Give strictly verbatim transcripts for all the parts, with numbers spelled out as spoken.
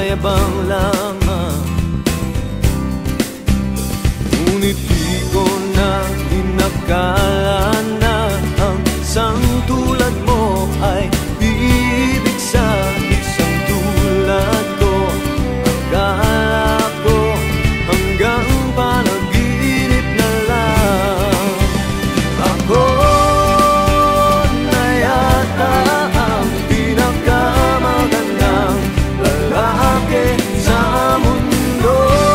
mayabang lamang. Ngunit di ko na inakala na ang isang tulad mo ay ibig sa isang tulad ko. Akala ko hanggang panaginip na lang. Ako na yata ang pinakamagandang lalaki sa mundo.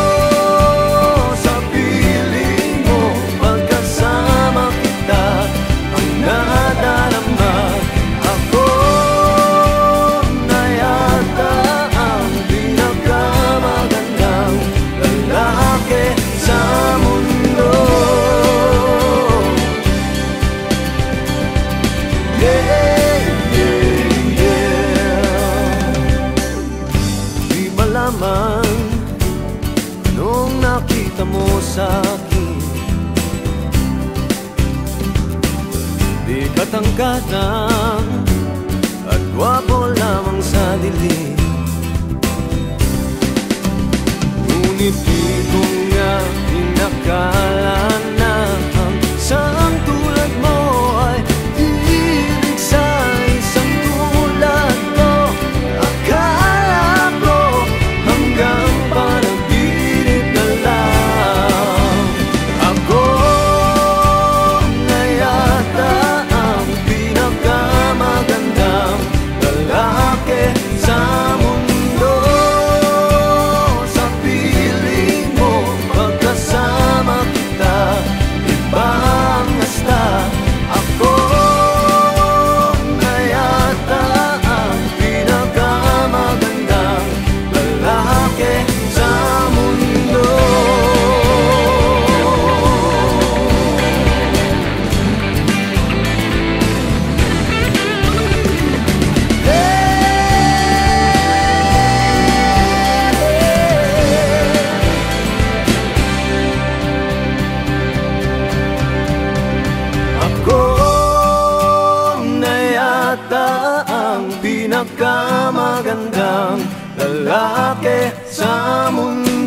Sa piling mo pagkasama kita ang nadarama. Ako na yata ang pinakamagandang lalaki sa mundo. Yeah, yeah, yeah. Di ba lamang anong nakita mo sa'kin? Di katangkadang at gwapo lamang sa dilim. Ngunit di ko nga inakala na ang isang tulad mo ay ibig sa isang tulad ko. Akala ko hanggang panaginip na lang. Ako na yata ang pinakamagandang lalaki sa mundo. Sa piling mo pagkasama kita, iba ang hasta. Ako na yata ang pinakamagandang lalaki sa mundo. Ako na yata ang pinakamagandang lalaki sa mundo.